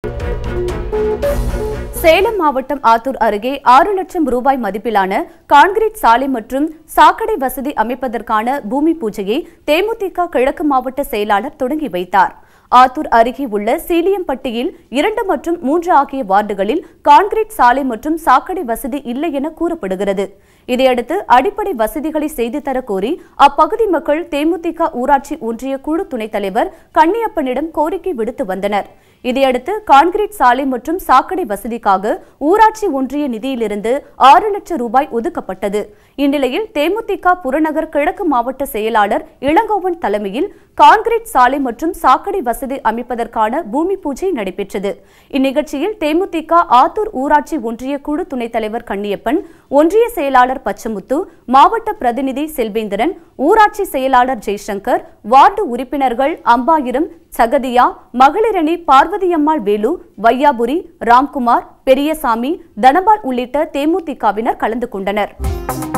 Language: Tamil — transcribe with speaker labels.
Speaker 1: சேலம் மாவட்டம் ஆத்தூர் அருகே 6 லட்சம் ரூபாய் மதிப்பிலான கான்கிரீட் சாலை மற்றும் சாக்கடை வசதி அமைப்பதற்கான பூமி பூஜையை தேமுதிக கிழக்கு மாவட்ட செயலாளர் தொடங்கி வைத்தார். ஆத்தூர் அருகே உள்ள சீலியம்பட்டியில் 2 மற்றும் 3 ஆகிய வார்டுகளில் கான்கிரீட் சாலை மற்றும் சாக்கடை வசதி இல்லை என கூறப்படுகிறது. இதையடுத்து அடிப்படை வசதிகளை செய்து தர கோரி அப்பகுதி மக்கள் தேமுதிக ஊராட்சி ஒன்றிய குழு துணைத் தலைவர் கண்ணியப்பனிடம் கோரிக்கை விடுத்து வந்தனர். இதையடுத்து கான்கிரீட் சாலை மற்றும் சாக்கடை வசதிக்காக ஊராட்சி ஒன்றிய நிதியிலிருந்து 6 லட்சம் ரூபாய் ஒதுக்கப்பட்டது. இந்நிலையில் தேமுதிக புறநகர் கிழக்கு மாவட்ட செயலாளர் இளங்கோவன் தலைமையில் கான்கிரீட் சாலை மற்றும் சாக்கடை வசதி அமைப்பதற்கான பூமி பூஜை நடைபெற்றது. இந்நிகழ்ச்சியில் தேமுதிக ஆத்தூர் ஊராட்சி ஒன்றிய குழு துணைத் தலைவர் கண்ணியப்பன், ஒன்றிய செயலாளர் பச்சமுத்து, மாவட்ட பிரதிநிதி செல்வேந்திரன், ஊராட்சி செயலாளர் ஜெய்சங்கர், வார்டு உறுப்பினர்கள் அம்பாயிரம், சகதியா, மகளிரணி பார்வதியம்மாள், வேலு, வையாபுரி, ராம்குமார், பெரியசாமி, தனபால் உள்ளிட்ட தேமுதிகவினர் கலந்து கொண்டனர்.